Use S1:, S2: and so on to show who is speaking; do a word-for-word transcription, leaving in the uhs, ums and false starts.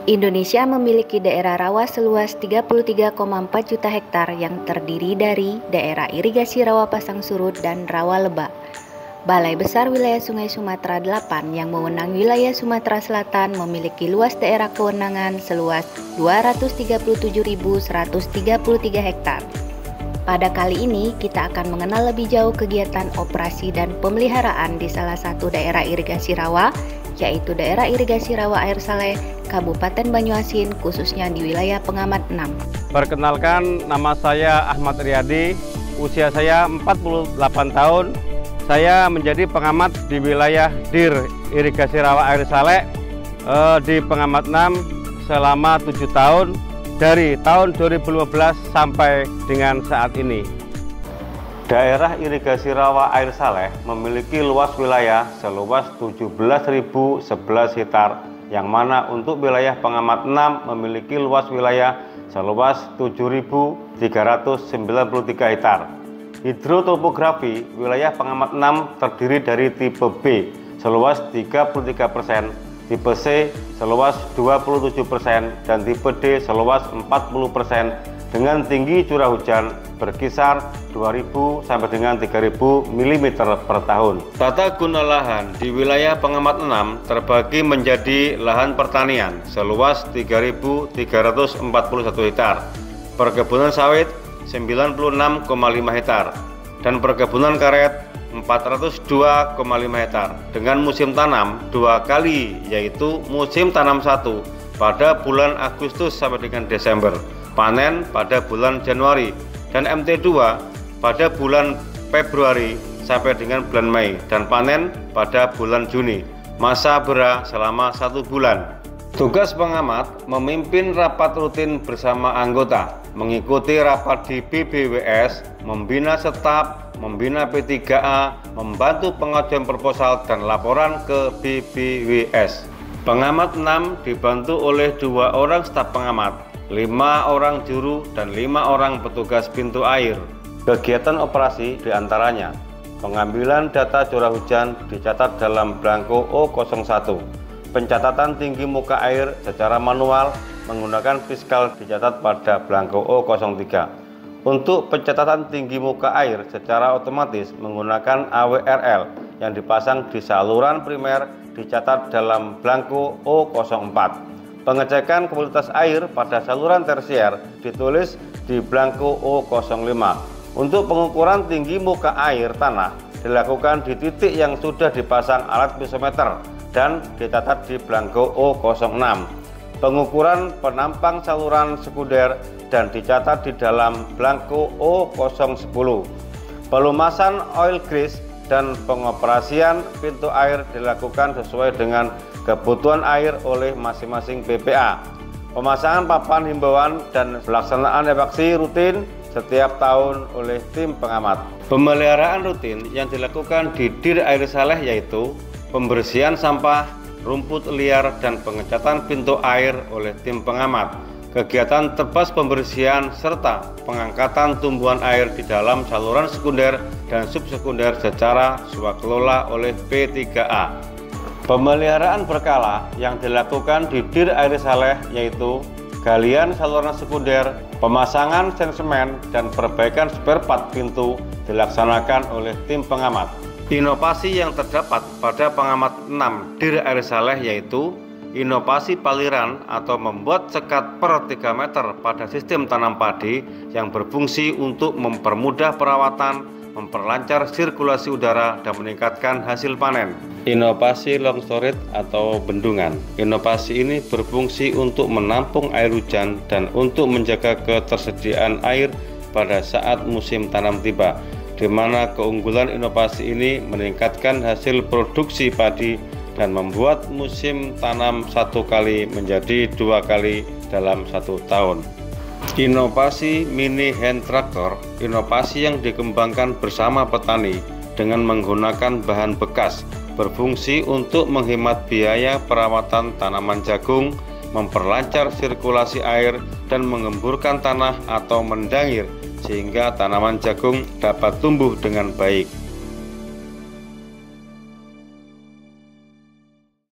S1: Indonesia memiliki daerah rawa seluas tiga puluh tiga koma empat juta hektar yang terdiri dari daerah irigasi rawa pasang surut dan rawa lebak. Balai Besar Wilayah Sungai Sumatera delapan yang mewenangi wilayah Sumatera Selatan memiliki luas daerah kewenangan seluas dua ratus tiga puluh tujuh ribu seratus tiga puluh tiga hektar. Pada kali ini kita akan mengenal lebih jauh kegiatan operasi dan pemeliharaan di salah satu daerah irigasi rawa, yaitu daerah irigasi rawa air Saleh, Kabupaten Banyuasin, khususnya di wilayah Pengamat enam.
S2: Perkenalkan, nama saya Ahmad Riyadi, usia saya empat puluh delapan tahun. Saya menjadi pengamat di wilayah Dir Irigasi Rawa Air Saleh eh, di Pengamat enam selama tujuh tahun, dari tahun dua ribu lima belas sampai dengan saat ini. Daerah irigasi rawa air Saleh memiliki luas wilayah seluas tujuh belas ribu sebelas hektar, yang mana untuk wilayah Pengamat enam memiliki luas wilayah seluas tujuh ribu tiga ratus sembilan puluh tiga hektar. Hidrotopografi wilayah Pengamat enam terdiri dari tipe B seluas tiga puluh tiga persen, tipe C seluas dua puluh tujuh persen, dan tipe D seluas empat puluh persen dengan tinggi curah hujan berkisar dua ribu sampai dengan tiga ribu milimeter per tahun. Tata guna lahan di wilayah Pengamat enam terbagi menjadi lahan pertanian seluas tiga ribu tiga ratus empat puluh satu hektar, perkebunan sawit sembilan puluh enam koma lima hektar, dan perkebunan karet empat ratus dua koma lima hektar dengan musim tanam dua kali, yaitu musim tanam satu pada bulan Agustus sampai dengan Desember, panen pada bulan Januari, dan M T dua pada bulan Februari sampai dengan bulan Mei, dan panen pada bulan Juni. Masa bera selama satu bulan. Tugas pengamat memimpin rapat rutin bersama anggota, mengikuti rapat di B B W S, membina staf, membina P tiga A, membantu pengajuan proposal dan laporan ke B B W S. Pengamat enam dibantu oleh dua orang staf pengamat, lima orang juru, dan lima orang petugas pintu air. Kegiatan operasi diantaranya pengambilan data curah hujan dicatat dalam belangko O nol satu, pencatatan tinggi muka air secara manual menggunakan fiskal dicatat pada belangko O nol tiga. Untuk pencatatan tinggi muka air secara otomatis menggunakan A W R L yang dipasang di saluran primer dicatat dalam belangko O nol empat. Pengecekan kualitas air pada saluran tersier ditulis di belangko O nol lima. Untuk pengukuran tinggi muka air tanah dilakukan di titik yang sudah dipasang alat pisometer dan dicatat di belangko O nol enam. Pengukuran penampang saluran sekunder dan dicatat di dalam belangko O nol sepuluh. Pelumasan oil grease dan pengoperasian pintu air dilakukan sesuai dengan kebutuhan air oleh masing-masing B P A. Pemasangan papan himbauan dan pelaksanaan evakuasi rutin setiap tahun oleh tim pengamat. Pemeliharaan rutin yang dilakukan di Dir Air Saleh yaitu pembersihan sampah, rumput liar, dan pengecatan pintu air oleh tim pengamat. Kegiatan tebas pembersihan serta pengangkatan tumbuhan air di dalam saluran sekunder dan subsekunder secara swakelola oleh P tiga A. Pemeliharaan berkala yang dilakukan di Dir Air Saleh yaitu galian saluran sekunder, pemasangan sensemen, dan perbaikan spare part pintu dilaksanakan oleh tim pengamat. Inovasi yang terdapat pada Pengamat enam Dir Air Saleh yaitu inovasi paliran atau membuat sekat per tiga meter pada sistem tanam padi yang berfungsi untuk mempermudah perawatan, memperlancar sirkulasi udara, dan meningkatkan hasil panen. Inovasi long storage atau bendungan. Inovasi ini berfungsi untuk menampung air hujan dan untuk menjaga ketersediaan air pada saat musim tanam tiba, di mana keunggulan inovasi ini meningkatkan hasil produksi padi dan membuat musim tanam satu kali menjadi dua kali dalam satu tahun. Inovasi mini hand tractor, inovasi yang dikembangkan bersama petani dengan menggunakan bahan bekas, berfungsi untuk menghemat biaya perawatan tanaman jagung, memperlancar sirkulasi air, dan mengemburkan tanah atau mendangir sehingga tanaman jagung dapat tumbuh dengan baik.